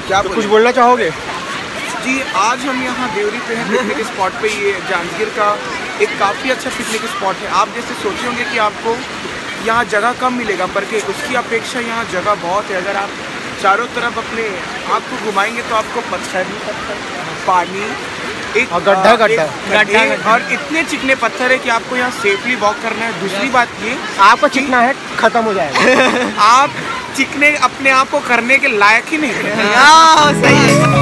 क्या तो कुछ बोलना चाहोगे? जी, आज हम यहाँ देवरी पे हैं पिकनिक स्पॉट पे। ये जांजगीर का एक काफ़ी अच्छा पिकनिक स्पॉट है। आप जैसे सोचे होंगे कि आपको यहाँ जगह कम मिलेगा, पर के उसकी अपेक्षा यहाँ जगह बहुत है। अगर आप चारों तरफ अपने आप को घुमाएंगे तो आपको पत्थर ही पत्थर, पानी, एक गड्ढा और इतने चिकने पत्थर है कि आपको यहाँ सेफली वॉक करना है। दूसरी बात ये, आपको चिकना है खत्म हो जाएगा। आप चिकने अपने आप को करने के लायक ही नहीं है। सही है।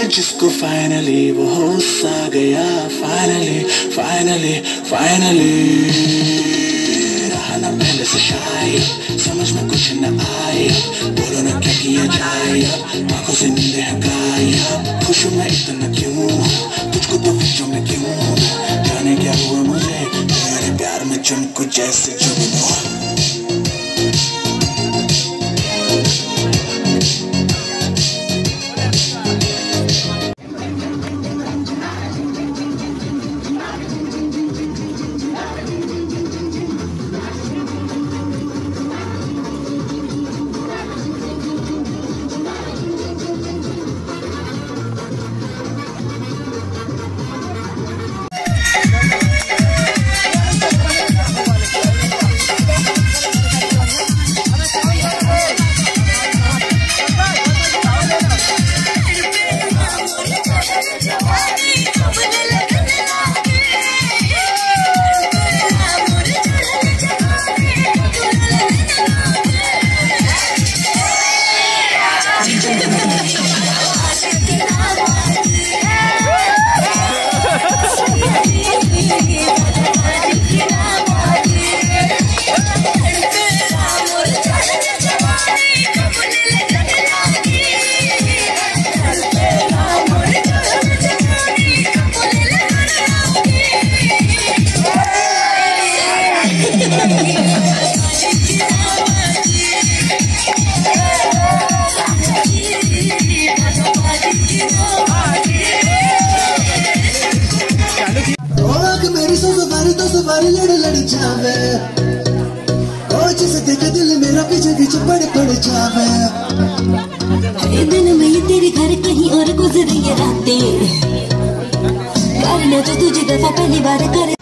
जिसको फाइनली वो होश आ गया, फाइनली फाइनली फाइनली। रहा ना पहले से शायद समझ में कुछ न आए, बोलो ना क्या किया जाए, आंखों से नींदें हैं गायब। खुश मैं इतना क्यों, तुझको तो फिक्रों में क्यों, जाने क्या हुआ मुझे तेरे प्यार में चुमको जैसे जुगनू। लड़ जावे ओ जिसे देखे दिल मेरा पीछे पीछे पड़ जावे। ये दिन में ये तेरे घर कहीं और गुजरी ये रातें, करना जो तुझे दफा पहली बार करे।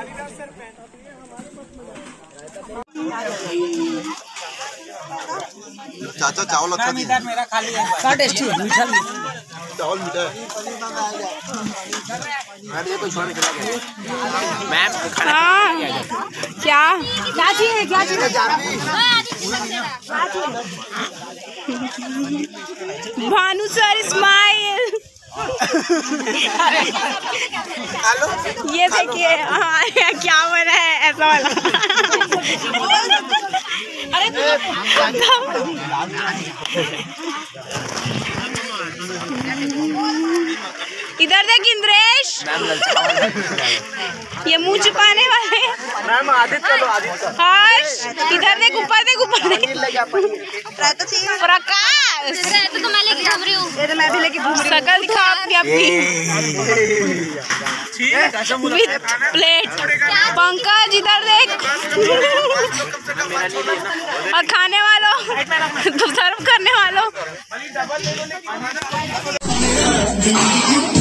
चाचा चावल अच्छा इधर मेरा खाली है। क्या टेस्टी है? मीठा चावल मीठा है। मैम क्या चाहिए? क्या चाहिए? Bhanu sir smile. ये देखिए, हाँ क्या बना है ऐसा वाला। अरे इधर देख इंद्रेश, ये मुंह छुपाने वाले। मैम आदित्य चलो, आदित्य हर्ष इधर देख, ऊपर देख, ऊपर देख। प्रकाश तो मैं लेके घूम रही हूँ। मैं भी लेके घूम रही हूँ। शकल दिखा अपनी अपनी विथ प्लेट। पंकज इधर देख। और खाने वालों तो सर्व करने वालों